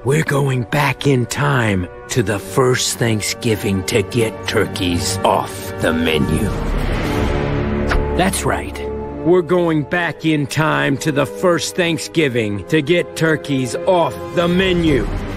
We're going back in time to the first Thanksgiving to get turkeys off the menu. That's right. We're going back in time to the first Thanksgiving to get turkeys off the menu.